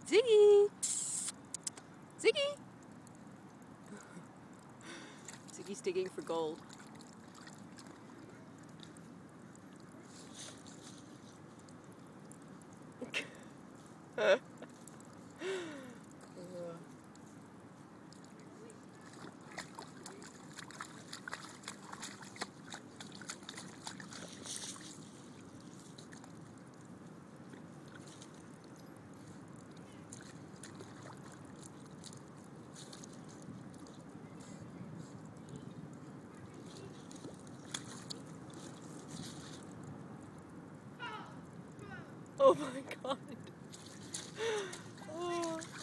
Ziggy! Ziggy! Ziggy's digging for gold. Oh my god. Oh.